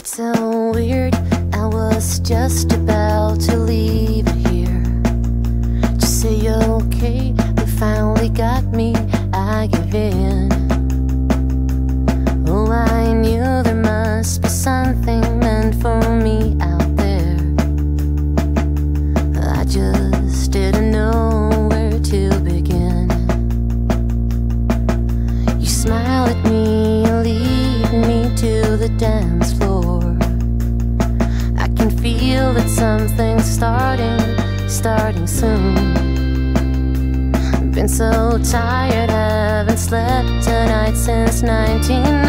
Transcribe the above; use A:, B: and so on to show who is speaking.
A: It's so weird, I was just about to leave it here. Just say okay, they finally got me, I give in. Oh, I knew there must be something meant for me out there. I just didn't know where to begin. You smile at me and lead me to the dance floor. I can feel that something's starting soon. Been so tired, haven't slept a night since 19